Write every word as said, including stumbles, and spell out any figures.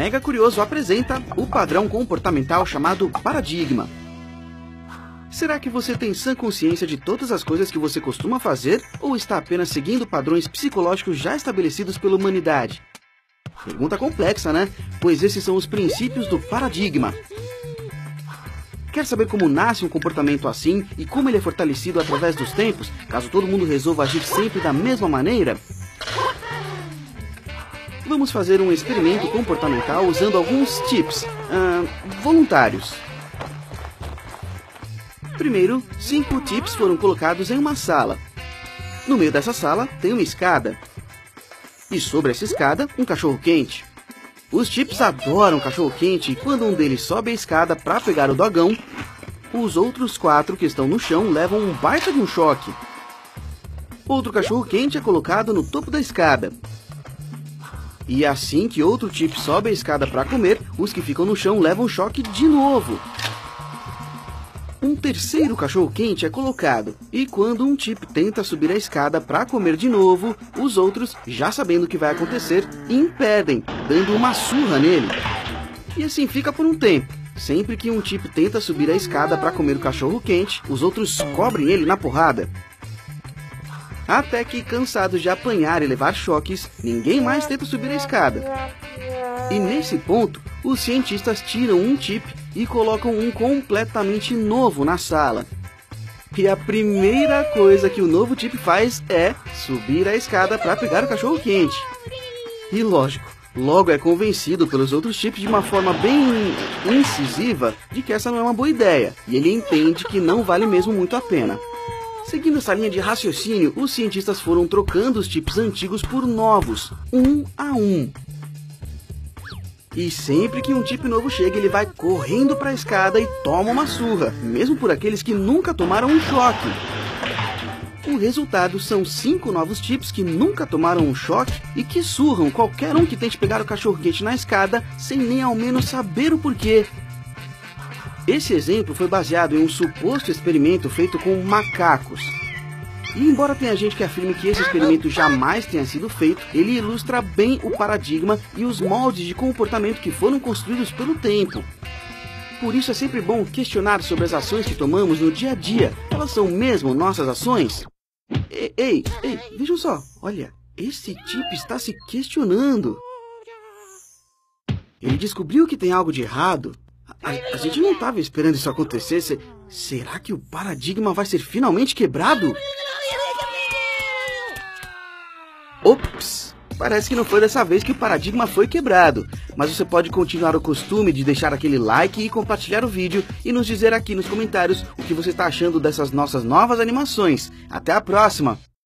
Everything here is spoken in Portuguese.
Mega Curioso apresenta o padrão comportamental chamado paradigma. Será que você tem sã consciência de todas as coisas que você costuma fazer ou está apenas seguindo padrões psicológicos já estabelecidos pela humanidade? Pergunta complexa, né? Pois esses são os princípios do paradigma. Quer saber como nasce um comportamento assim e como ele é fortalecido através dos tempos, caso todo mundo resolva agir sempre da mesma maneira? Vamos fazer um experimento comportamental usando alguns tips uh, voluntários. Primeiro, cinco tips foram colocados em uma sala. No meio dessa sala tem uma escada. E sobre essa escada, um cachorro-quente. Os tips adoram cachorro-quente e quando um deles sobe a escada para pegar o dogão, os outros quatro que estão no chão levam um baita de um choque. Outro cachorro-quente é colocado no topo da escada. E assim que outro tip sobe a escada para comer, os que ficam no chão levam choque de novo. Um terceiro cachorro-quente é colocado, e quando um tip tenta subir a escada para comer de novo, os outros, já sabendo o que vai acontecer, impedem, dando uma surra nele. E assim fica por um tempo. Sempre que um tip tenta subir a escada para comer o cachorro-quente, os outros cobrem ele na porrada. Até que, cansados de apanhar e levar choques, ninguém mais tenta subir a escada. E nesse ponto, os cientistas tiram um tip e colocam um completamente novo na sala. E a primeira coisa que o novo tip faz é subir a escada para pegar o cachorro-quente. E lógico, logo é convencido pelos outros tips de uma forma bem incisiva de que essa não é uma boa ideia. E ele entende que não vale mesmo muito a pena. Seguindo essa linha de raciocínio, os cientistas foram trocando os tips antigos por novos, um a um. E sempre que um tip novo chega, ele vai correndo para a escada e toma uma surra, mesmo por aqueles que nunca tomaram um choque. O resultado são cinco novos tips que nunca tomaram um choque e que surram qualquer um que tente pegar o cachorro-quente na escada sem nem ao menos saber o porquê. Esse exemplo foi baseado em um suposto experimento feito com macacos. E embora tenha gente que afirme que esse experimento jamais tenha sido feito, ele ilustra bem o paradigma e os moldes de comportamento que foram construídos pelo tempo. Por isso é sempre bom questionar sobre as ações que tomamos no dia a dia. Elas são mesmo nossas ações? Ei, ei, ei, vejam só. Olha, esse tipo está se questionando. Ele descobriu que tem algo de errado. A, a gente não estava esperando isso acontecer. Se, será que o paradigma vai ser finalmente quebrado? Ops! Parece que não foi dessa vez que o paradigma foi quebrado. Mas você pode continuar o costume de deixar aquele like e compartilhar o vídeo e nos dizer aqui nos comentários o que você está achando dessas nossas novas animações. Até a próxima!